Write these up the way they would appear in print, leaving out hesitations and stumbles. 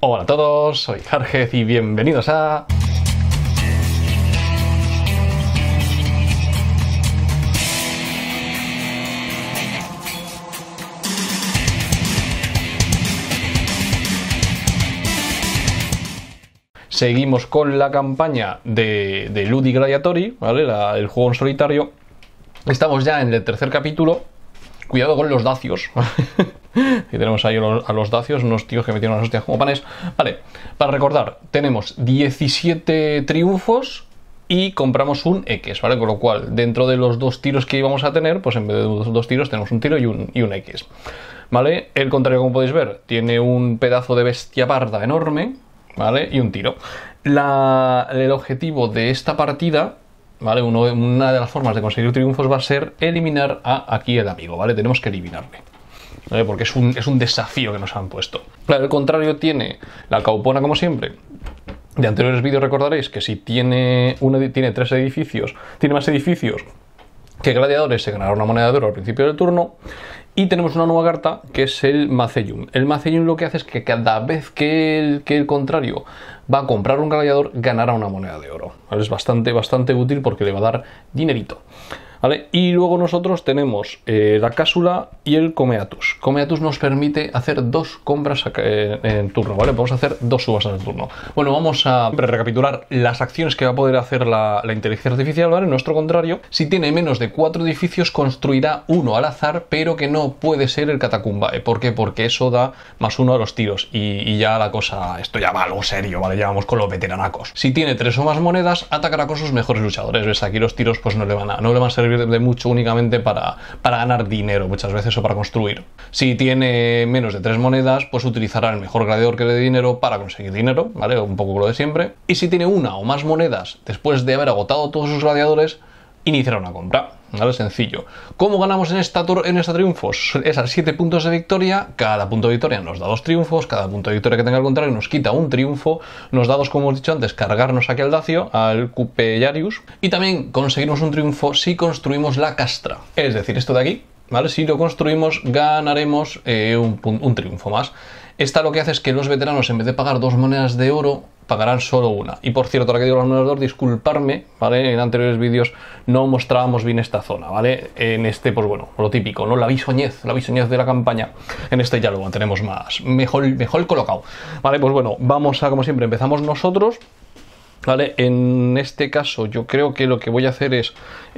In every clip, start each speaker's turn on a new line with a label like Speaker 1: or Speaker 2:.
Speaker 1: Hola a todos, soy Jargez y bienvenidos a... Seguimos con la campaña de Ludi Gladiatori, ¿vale? El juego en solitario. Estamos ya en el tercer capítulo. Cuidado con los dacios. Aquí tenemos ahí a los dacios, unos tíos que metieron las hostias como panes. Vale, para recordar, tenemos 17 triunfos y compramos un X, ¿vale? Con lo cual, dentro de los dos tiros que íbamos a tener, pues en vez de dos tiros tenemos un tiro y un X. ¿Vale? El contrario, como podéis ver, tiene un pedazo de bestia parda enorme, ¿vale? Y un tiro. El objetivo de esta partida, ¿vale? Una de las formas de conseguir triunfos va a ser eliminar a aquí el amigo, ¿vale? Tenemos que eliminarle, ¿vale? Porque es un desafío que nos han puesto. Claro, el contrario tiene la caupona, como siempre. De anteriores vídeos recordaréis que si tiene tres edificios, tiene más edificios que gladiadores, se ganará una moneda de oro al principio del turno. Y tenemos una nueva carta que es el Macellum. El Macellum lo que hace es que cada vez que el contrario va a comprar un gladiador, ganará una moneda de oro, ¿vale? Es bastante útil porque le va a dar dinerito, ¿vale? Y luego nosotros tenemos la cápsula y el Comeatus. Comeatus nos permite hacer dos compras en turno, ¿vale? Podemos hacer dos subastas en turno. Bueno, vamos a recapitular las acciones que va a poder hacer la inteligencia artificial, ¿vale? En nuestro contrario, si tiene menos de 4 edificios, construirá uno al azar, pero que no puede ser el Catacumbae. ¿Por qué? Porque eso da +1 a los tiros y ya la cosa, esto ya va algo serio, ¿vale? Ya vamos con los veteranacos. Si tiene 3 o más monedas, atacará con sus mejores luchadores. ¿Ves? Aquí los tiros pues no le van a servir de mucho, únicamente para ganar dinero muchas veces o para construir. Si tiene menos de 3 monedas, pues utilizará el mejor gladiador que le dé dinero para conseguir dinero, ¿vale? Un poco lo de siempre. Y si tiene una o más monedas, después de haber agotado todos sus gladiadores, iniciará una compra, ¿vale? Sencillo. ¿Cómo ganamos en esta triunfos? Es a 7 puntos de victoria. Cada punto de victoria nos da 2 triunfos. Cada punto de victoria que tenga al contrario nos quita un triunfo. Nos da 2, como hemos dicho antes, cargarnos aquí al dacio, al Cupellarius. Y también conseguimos un triunfo si construimos la castra. Es decir, esto de aquí, ¿vale? Si lo construimos, ganaremos un triunfo más. Esta lo que hace es que los veteranos, en vez de pagar 2 monedas de oro, pagarán solo una. Y por cierto, ahora que digo las monedas de oro, disculparme, ¿vale? En anteriores vídeos no mostrábamos bien esta zona, ¿vale? En este, pues bueno, lo típico, ¿no? La bisoñez de la campaña. En este ya lo tenemos mejor colocado. Vale, pues bueno, vamos a, como siempre, empezamos nosotros. Vale, en este caso yo creo que lo que voy a hacer es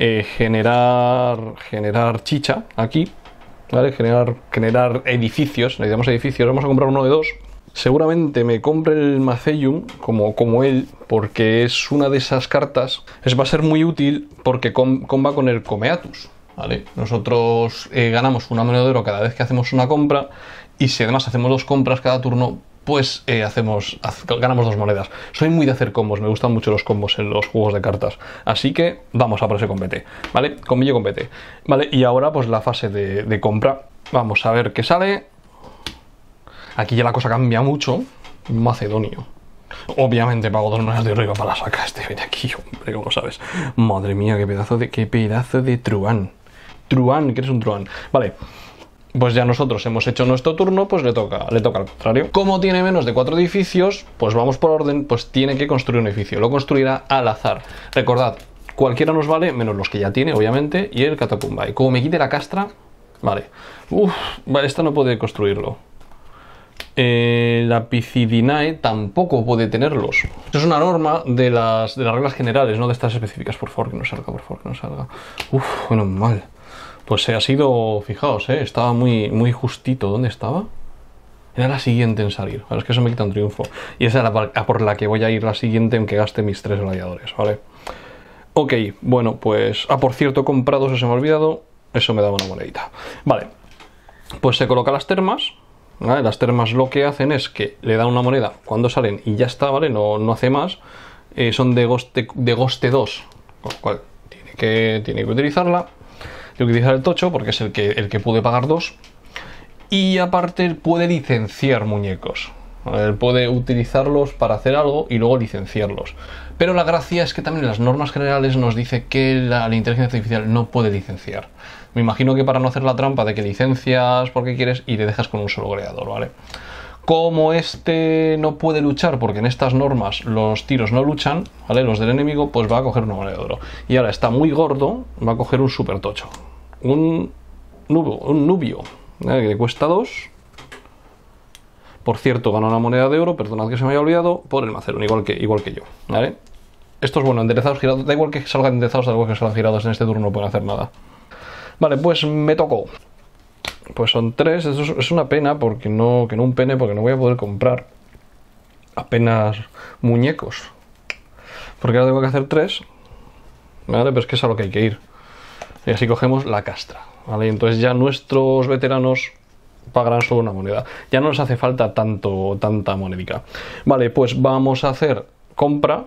Speaker 1: generar chicha aquí, ¿vale? Generar edificios, necesitamos edificios, vamos a comprar uno de 2. Seguramente me compre el Macellum como él, porque es una de esas cartas, va a ser muy útil porque comba con el Comeatus, ¿vale? Nosotros ganamos una moneda de oro cada vez que hacemos una compra, y si además hacemos 2 compras cada turno, pues ganamos 2 monedas. Soy muy de hacer combos, me gustan mucho los combos en los juegos de cartas. Así que vamos a por ese combate, ¿vale? Combillo combate. Vale, y ahora pues la fase de compra. Vamos a ver qué sale. Aquí ya la cosa cambia mucho. Macedonio. Obviamente pago 2 monedas de oro y va para la saca este de aquí, hombre, como sabes. Madre mía, qué pedazo de truán. Truán, que eres un truán. Vale. Pues ya nosotros hemos hecho nuestro turno, pues le toca al contrario. Como tiene menos de 4 edificios, pues vamos por orden, pues tiene que construir un edificio. Lo construirá al azar. Recordad, cualquiera nos vale, menos los que ya tiene, obviamente, y el Catacumbae. Como me quite la castra, vale. Vale, esta no puede construirlo. La Picidinae tampoco puede tenerlos. Esto es una norma de las reglas generales, no de estas específicas. Por favor, que no salga, por favor, que no salga. Bueno, mal. Pues ha sido, fijaos, estaba muy justito. ¿Dónde estaba? Era la siguiente en salir. Ahora es que eso me quita un triunfo. Y esa es la por la que voy a ir la siguiente, aunque gaste mis 3 gladiadores, ¿vale? Ok, bueno, pues... por cierto, he comprado, eso se me ha olvidado. Eso me daba una monedita. Vale, pues se coloca las termas, ¿vale? Las termas lo que hacen es que le dan una moneda cuando salen y ya está, ¿vale? No hace más. Son de Goste 2, con lo cual tiene que utilizarla. Tiene que utilizar el tocho porque es el que puede pagar 2. Y aparte puede licenciar muñecos. Él puede utilizarlos para hacer algo y luego licenciarlos. Pero la gracia es que también en las normas generales nos dice que la inteligencia artificial no puede licenciar. Me imagino que para no hacer la trampa de que licencias porque quieres y te dejas con un solo gladiador, ¿vale? Como este no puede luchar, porque en estas normas los tiros no luchan, ¿vale? Los del enemigo, pues va a coger una moneda de oro. Y ahora está muy gordo, va a coger un super tocho. Un nubio, ¿vale? Que le cuesta 2. Por cierto, gana una moneda de oro, perdonad que se me haya olvidado, por el Macedón, igual que yo, ¿vale? Esto es bueno, enderezados, girados, da igual que salgan enderezados, da igual que salgan girados en este turno, no pueden hacer nada. Vale, pues me tocó. Pues son 3, eso es una pena, porque no un pene, porque no voy a poder comprar apenas muñecos. Porque ahora tengo que hacer 3, ¿vale? Pero es que es a lo que hay que ir. Y así cogemos la castra, ¿vale? Y entonces ya nuestros veteranos pagarán solo una moneda. Ya no les hace falta tanta monedica. Vale, pues vamos a hacer compra.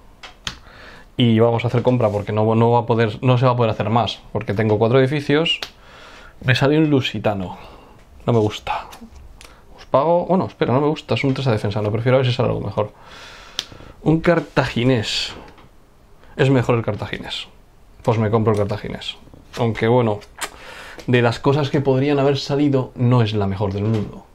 Speaker 1: Y vamos a hacer compra porque no se va a poder hacer más. Porque tengo 4 edificios. Me sale un lusitano. No me gusta. Os pago... Bueno, espera, no me gusta. Es un 3 a defensa. No, prefiero a ver si sale algo mejor. Un cartaginés. Es mejor el cartaginés. Pues me compro el cartaginés. Aunque bueno, de las cosas que podrían haber salido, no es la mejor del mundo.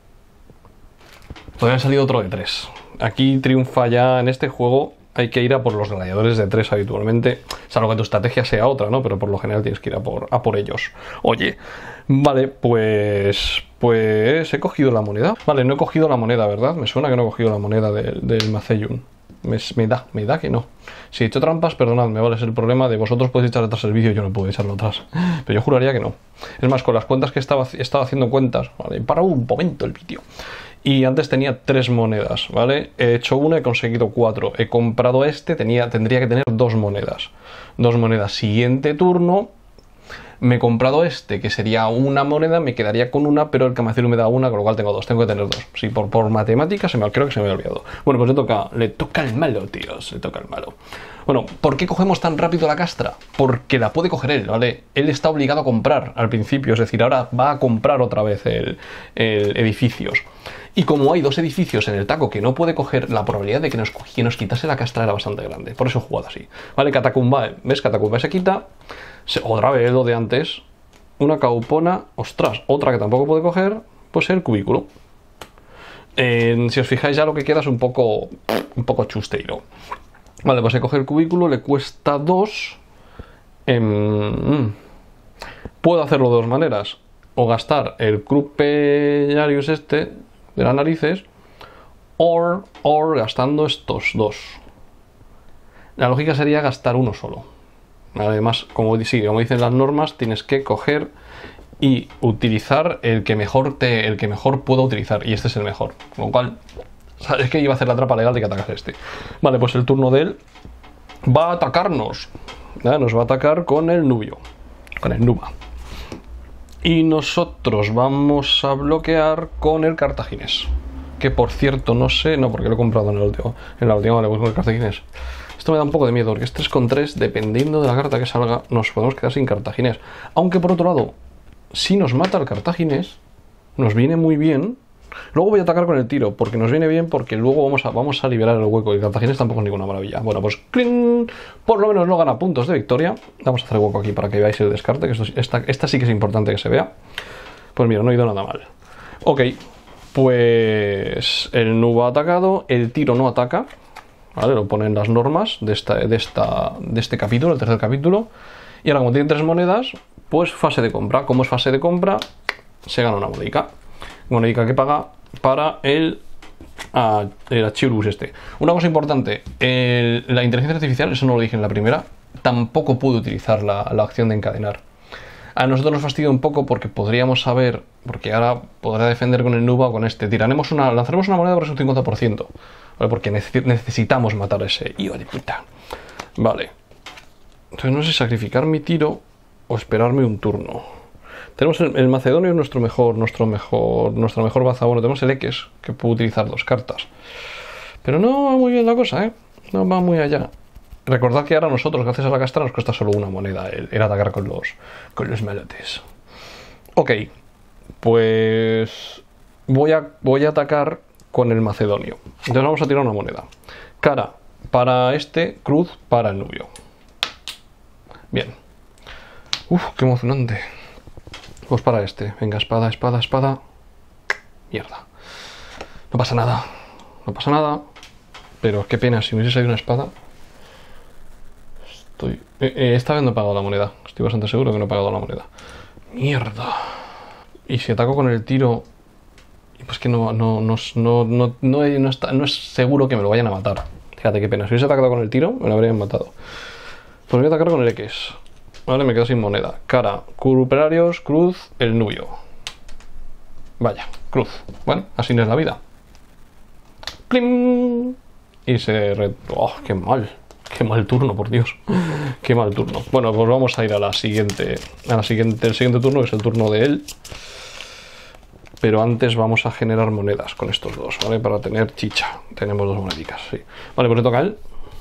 Speaker 1: Podría haber salido otro de 3. Aquí triunfa ya en este juego. Hay que ir a por los gladiadores de 3 habitualmente, salvo que tu estrategia sea otra, ¿no? Pero por lo general tienes que ir a por ellos. Oye, vale, pues he cogido la moneda. Vale, no he cogido la moneda, ¿verdad? Me suena que no he cogido la moneda del Macellum. Me da que no. Si he hecho trampas, perdonadme, ¿vale? Es el problema de vosotros podéis echar atrás el vídeo, yo no puedo echarlo atrás. Pero yo juraría que no. Es más, con las cuentas que estaba haciendo cuentas, ¿vale? Para un momento el vídeo. Y antes tenía 3 monedas, ¿vale? He hecho una, he conseguido 4. He comprado este, tendría que tener 2 monedas. 2 monedas. Siguiente turno, me he comprado este, que sería una moneda, me quedaría con una, pero el Camacelu me da una, con lo cual tengo 2. Tengo que tener 2. Sí, por matemáticas creo que se me ha olvidado. Bueno, pues le toca al malo, tíos. Le toca al malo. Bueno, ¿por qué cogemos tan rápido la castra? Porque la puede coger él, ¿vale? Él está obligado a comprar al principio, es decir, ahora va a comprar otra vez el edificios. Y como hay 2 edificios en el taco que no puede coger, la probabilidad de que nos quitase la castra era bastante grande. Por eso he jugado así. Vale, Catacumba, ¿ves? Catacumba se quita. Otra vez lo de antes. Una caupona. Ostras, otra que tampoco puede coger, pues el cubículo. Si os fijáis ya lo que queda es un poco chusteiro. Vale, pues se coge el cubículo, le cuesta 2. Puedo hacerlo de 2 maneras. O gastar el Crupellarius este de las narices, o gastando estos 2. La lógica sería gastar uno solo. Además, como dicen las normas, tienes que coger y utilizar el que mejor pueda utilizar, y este es el mejor. Con lo cual, es que iba a hacer la trampa legal de que atacase este. Vale, pues el turno de él va a atacarnos. Nos va a atacar con el nubio, con el nuba. Y nosotros vamos a bloquear con el cartaginés. Que por cierto, no sé... No, porque lo he comprado en la última le voy con el cartaginés. Esto me da un poco de miedo, porque este 3-3, dependiendo de la carta que salga, nos podemos quedar sin cartaginés. Aunque por otro lado, si nos mata el cartaginés, nos viene muy bien. Luego voy a atacar con el tiro, porque nos viene bien, porque luego vamos a liberar el hueco. Y el cartaginés tampoco es ninguna maravilla. Bueno, pues ¡cling! Por lo menos no gana puntos de victoria. Vamos a hacer hueco aquí para que veáis el descarte, que esta sí que es importante que se vea. Pues mira, no ha ido nada mal. Ok, pues el nubo ha atacado, el tiro no ataca. ¿Vale? Lo ponen las normas de este capítulo, el tercer capítulo. Y ahora, como tienen 3 monedas, pues fase de compra. Como es fase de compra, se gana una monedica. Monedica que paga para el Achirus este. Una cosa importante, la inteligencia artificial, eso no lo dije en la primera, tampoco pudo utilizar la acción de encadenar. A nosotros nos fastidia un poco porque podríamos saber, porque ahora podrá defender con el Nuba o con este. Lanzaremos una moneda por un 50%, ¿vale? Porque necesitamos matar a ese hijo de puta. Vale. Entonces no sé sacrificar mi tiro o esperarme un turno. Tenemos el Macedonio, es nuestra mejor baza. Bueno, tenemos el Eques, que puede utilizar 2 cartas. Pero no va muy bien la cosa, ¿eh? No va muy allá. Recordad que ahora nosotros, gracias a la castra, nos cuesta solo una moneda el atacar con los malotes. Ok, pues voy a atacar con el Macedonio. Entonces vamos a tirar una moneda. Cara para este, cruz para el nubio. Bien. Uf, qué emocionante. Pues para este. Venga, espada, espada, espada. Mierda. No pasa nada. No pasa nada. Pero qué pena, si me hubiese salido una espada. Esta vez no he pagado la moneda. Estoy bastante seguro que no he pagado la moneda. Mierda. Y si ataco con el tiro... Pues que no es seguro que me lo vayan a matar. Fíjate qué pena. Si hubiese atacado con el tiro, me lo habrían matado. Pues voy a atacar con el X. Vale, me quedo sin moneda. Cara, Cuperarius, cruz, el nubio. Vaya, cruz. Bueno, así no es la vida. ¡Plim! Y se... ¡Oh, qué mal! ¡Qué mal turno, por Dios! ¡Qué mal turno! Bueno, pues vamos a ir a la siguiente... El siguiente turno, que es el turno de él. Pero antes vamos a generar monedas con estos dos, ¿vale? Para tener chicha. Tenemos dos moneditas, sí. Vale, pues le toca a él.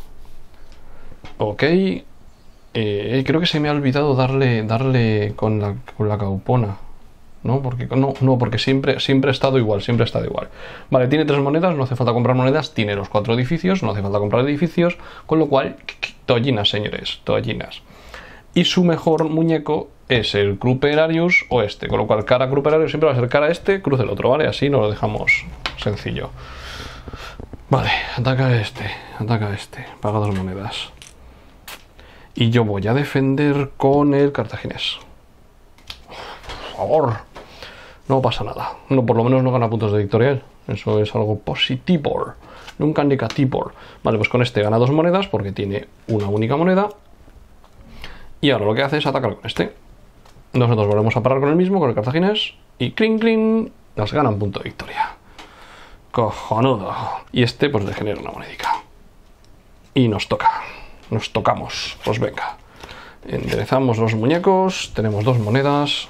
Speaker 1: Ok. Creo que se me ha olvidado darle con la caupona. ¿No? Porque siempre ha estado igual, Vale, tiene 3 monedas, no hace falta comprar monedas. Tiene los 4 edificios, no hace falta comprar edificios. Con lo cual, toallinas, señores, toallinas. Y su mejor muñeco es el Cuperarius o este. Con lo cual, cara Cuperarius siempre va a ser cara este, cruz el otro, ¿vale? Así nos lo dejamos sencillo. Vale, ataca este, paga 2 monedas. Y yo voy a defender con el cartaginés. Por favor, no pasa nada. No, por lo menos no gana puntos de victoria él. Eso es algo positivo, nunca negativo. Vale, pues con este gana 2 monedas porque tiene una única moneda. Y ahora lo que hace es atacar con este. Nosotros volvemos a parar con el mismo, con el cartaginés. Y clink, clink, nos gana un punto de victoria. Cojonudo. Y este pues le genera una monedica. Y nos toca. Nos tocamos. Pues venga. Enderezamos los muñecos. Tenemos 2 monedas.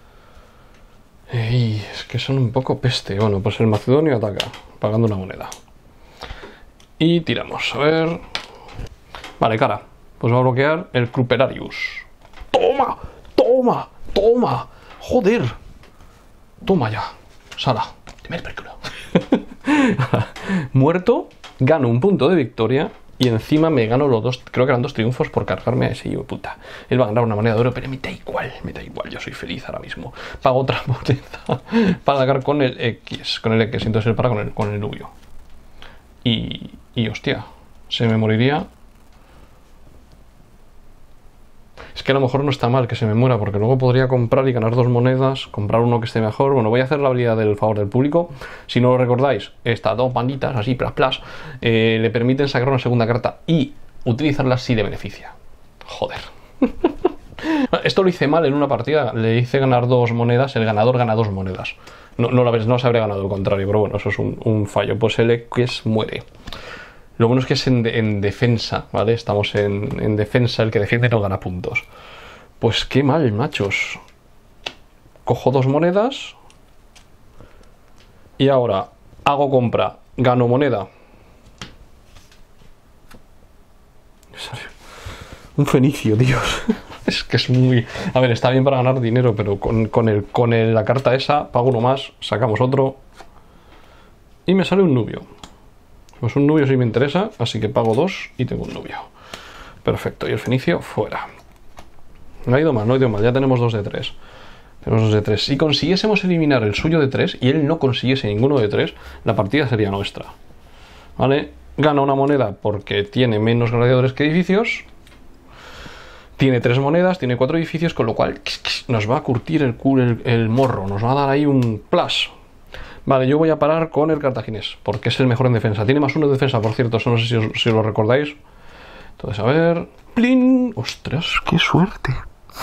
Speaker 1: Es que son un poco peste. Bueno, pues el macedonio ataca, pagando una moneda. Y tiramos. A ver. Vale, cara. Pues va a bloquear el Cuperarius. ¡Toma! ¡Toma! ¡Toma! ¡Joder! Toma ya. Sala. Dime el perculo. Muerto. Gano un punto de victoria. Y encima me gano los 2, creo que eran 2 triunfos por cargarme a ese hijo de puta. Él va a ganar una moneda de oro, pero me da igual, yo soy feliz ahora mismo. Pago otra moneda para atacar con el X, entonces él para con el nubio. Y hostia, se me moriría. Es que a lo mejor no está mal que se me muera, porque luego podría comprar y ganar 2 monedas, comprar uno que esté mejor. Bueno, voy a hacer la habilidad del favor del público. Si no lo recordáis, estas 2 banditas, así, plas, le permiten sacar una segunda carta y utilizarla si le beneficia. Joder. Esto lo hice mal en una partida, le hice ganar 2 monedas, el ganador gana 2 monedas. No se habría ganado el contrario, pero bueno, eso es un fallo. Pues el X muere. Lo bueno es que es en defensa, ¿vale? Estamos en defensa, el que defiende no gana puntos. Pues qué mal, machos. Cojo 2 monedas. Y ahora hago compra, gano moneda. Un fenicio, Dios. Es que es muy... A ver, está bien para ganar dinero, pero con la carta esa, pago uno más, sacamos otro. Y me sale un nubio. Pues un nubio sí me interesa, así que pago 2 y tengo un nubio. Perfecto, y el fenicio fuera. No ha ido mal, ya tenemos 2 de 3. Tenemos 2 de 3. Si consiguiésemos eliminar el suyo de 3 y él no consiguiese ninguno de 3, la partida sería nuestra. ¿Vale? Gana una moneda porque tiene menos gladiadores que edificios. Tiene 3 monedas, tiene 4 edificios, con lo cual nos va a curtir el morro, nos va a dar ahí un plus. Vale, yo voy a parar con el cartaginés, porque es el mejor en defensa. Tiene más 1 de defensa, por cierto, eso no sé si os lo recordáis. Entonces, a ver... ¡Plin! ¡Ostras, qué suerte!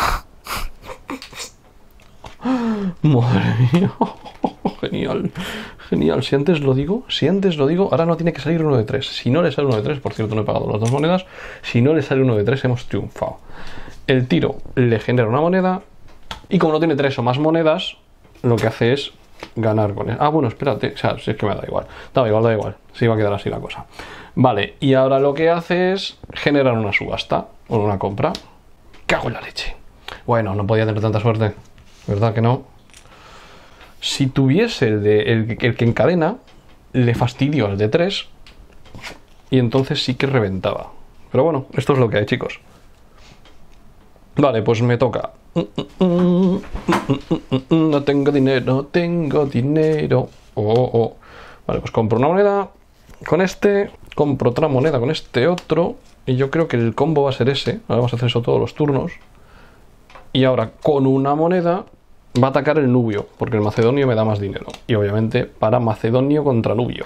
Speaker 1: Madre mía. Genial, genial. Si antes lo digo, ahora no tiene que salir uno de 3. Si no le sale uno de 3, por cierto, no he pagado las 2 monedas. Si no le sale uno de 3, hemos triunfado. El tiro le genera una moneda. Y como no tiene 3 o más monedas, lo que hace es ganar con él. Ah, bueno, espérate. O sea, si es que me da igual. Da igual. Se iba a quedar así la cosa. Vale, y ahora lo que hace es generar una subasta o una compra. Cago en la leche. Bueno, no podía tener tanta suerte. ¿Verdad que no? Si tuviese el que encadena, le fastidio al de 3 y entonces sí que reventaba. Pero bueno, esto es lo que hay, chicos. Vale, pues me toca. No tengo dinero, Oh. Vale, pues compro una moneda con este, compro otra moneda con este otro, y yo creo que el combo va a ser ese. Ahora vamos a hacer eso todos los turnos. Y ahora con una moneda va a atacar el Nubio, porque el macedonio me da más dinero. Y obviamente para macedonio contra Nubio.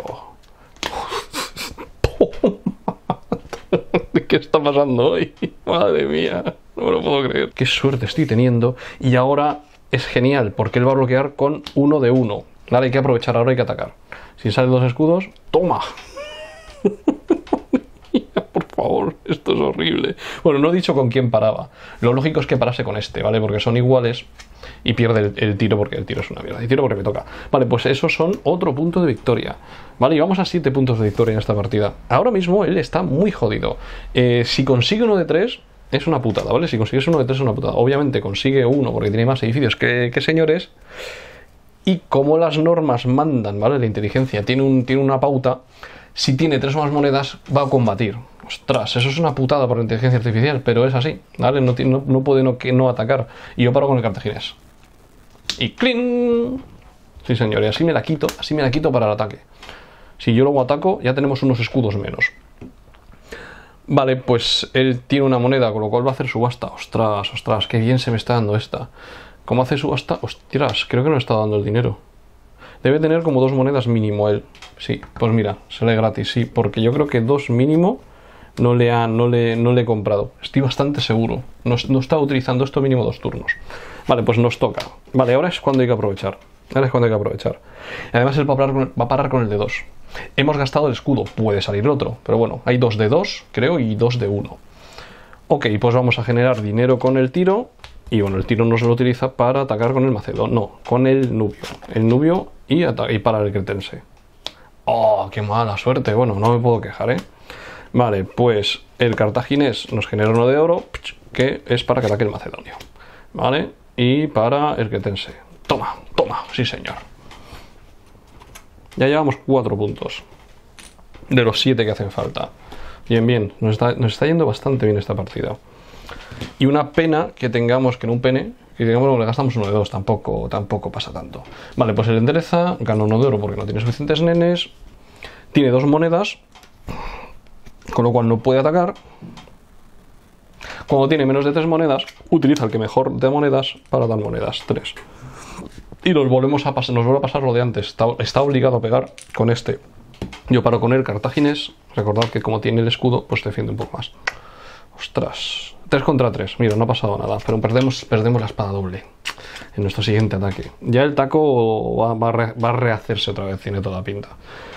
Speaker 1: ¿Qué está pasando hoy? Madre mía, no me lo puedo creer. Qué suerte estoy teniendo. Y ahora es genial, porque él va a bloquear con 1 de 1. Ahora hay que aprovechar, ahora hay que atacar. Si salen 2 escudos, ¡toma! Por favor, esto es horrible. Bueno, no he dicho con quién paraba. Lo lógico es que parase con este, ¿vale? Porque son iguales y pierde el tiro, porque el tiro es una mierda. Y tiro porque me toca. Vale, pues esos son otro punto de victoria. Vale, y vamos a 7 puntos de victoria en esta partida. Ahora mismo él está muy jodido. Si consigue uno de 3, es una putada, ¿vale? Si consigues uno de 3 es una putada. Obviamente consigue uno porque tiene más edificios que señores. Y como las normas mandan, ¿vale? La inteligencia tiene una pauta. Si tiene 3 o más monedas, va a combatir. Ostras, eso es una putada por la inteligencia artificial, pero es así, ¿vale? No puede no atacar. Y yo paro con el cartaginés. Y ¡cling! Sí, señor, y así me la quito para el ataque. Si yo luego ataco, ya tenemos unos escudos menos. Vale, pues él tiene una moneda, con lo cual va a hacer subasta. Ostras, ostras, qué bien se me está dando esta. ¿Cómo hace subasta? Ostras, creo que no está dando el dinero. Debe tener como 2 monedas mínimo él. Sí, pues mira, sale gratis, sí, porque yo creo que 2 mínimo no le he comprado. Estoy bastante seguro. No está utilizando esto mínimo 2 turnos. Vale, pues nos toca. Vale, ahora es cuando hay que aprovechar. Además él va a parar con el de 2. Hemos gastado el escudo, puede salir el otro. Pero bueno, hay 2 de 2, creo, y 2 de 1. Ok, pues vamos a generar dinero con el tiro. Y bueno, el tiro no se lo utiliza para atacar con el macedonio. No, con el nubio. El nubio y para el cretense. ¡Oh, qué mala suerte! Bueno, no me puedo quejar, ¿eh? Vale, pues el cartaginés nos genera uno de oro, que es para que ataque el macedonio. ¿Vale? Y para el cretense. Toma, toma, sí señor. Ya llevamos 4 puntos. De los 7 que hacen falta. Bien, bien, nos está yendo bastante bien esta partida. Y una pena que tengamos, que en un pene, que digamos le gastamos uno de 2, tampoco pasa tanto. Vale, pues el endereza, gana 1 de oro porque no tiene suficientes nenes. Tiene 2 monedas, con lo cual no puede atacar. Cuando tiene menos de 3 monedas, utiliza el que mejor de monedas para dar monedas, 3. Y nos vuelve a pasar lo de antes. Está obligado a pegar con este. Yo paro con el cartaginés. Recordad que como tiene el escudo, pues defiende un poco más. Ostras. 3 contra 3. Mira, no ha pasado nada. Pero perdemos la espada doble en nuestro siguiente ataque. Ya el taco va a rehacerse otra vez. Tiene toda la pinta.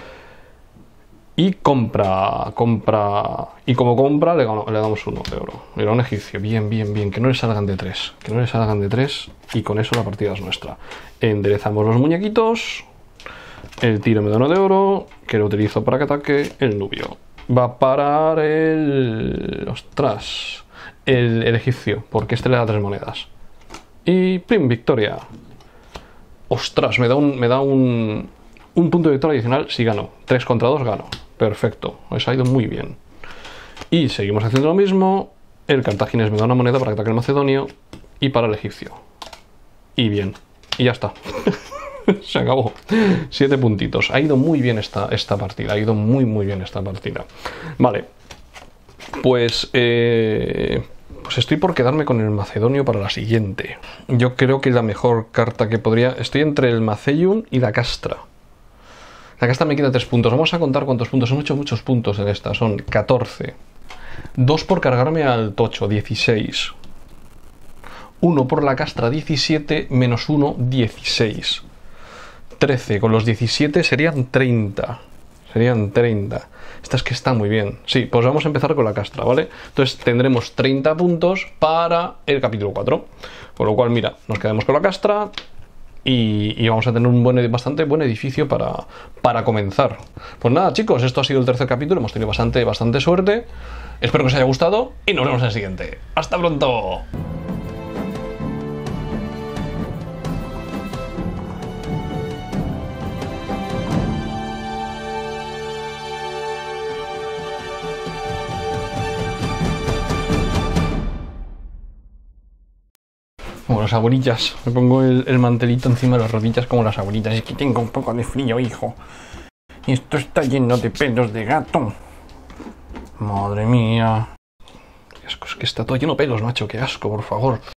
Speaker 1: Y compra. Y como compra, le damos 1 de oro. Mira, un egipcio. Bien, bien, bien. Que no le salgan de 3. Que no le salgan de 3. Y con eso la partida es nuestra. Enderezamos los muñequitos. El tiro me da 1 de oro. Que lo utilizo para que ataque el nubio. Va a parar el... Ostras. El egipcio. Porque este le da 3 monedas. Y ¡pim! Victoria. Ostras, me da un punto de victoria adicional si gano. 3 contra 2 gano. Perfecto. Eso ha ido muy bien. Y seguimos haciendo lo mismo. El cartaginés me da una moneda para que ataque el macedonio. Y para el egipcio. Y bien. Y ya está. Se acabó. 7 puntitos. Ha ido muy bien esta partida. Ha ido muy bien esta partida. Vale. Pues estoy por quedarme con el macedonio para la siguiente. Yo creo que la mejor carta que podría... Estoy entre el Maceium y la Castra. La Castra me quita 3 puntos. Vamos a contar cuántos puntos. Son muchos puntos en esta. Son 14. 2 por cargarme al tocho. 16. 1 por la Castra. 17. Menos 1. 16. 13. Con los 17 serían 30. Serían 30. Esta es que está muy bien. Sí, pues vamos a empezar con la Castra, ¿vale? Entonces tendremos 30 puntos para el capítulo 4. Con lo cual, mira, nos quedamos con la Castra y vamos a tener un bastante buen edificio para comenzar. Pues nada, chicos, esto ha sido el tercer capítulo. Hemos tenido bastante suerte. Espero que os haya gustado y nos vemos en el siguiente. ¡Hasta pronto! Como las abuelitas. Me pongo el mantelito encima de las rodillas como las abuelitas. Es que tengo un poco de frío, hijo. Y esto está lleno de pelos de gato. Madre mía. Qué asco, es que está todo lleno de pelos, macho. Qué asco, por favor.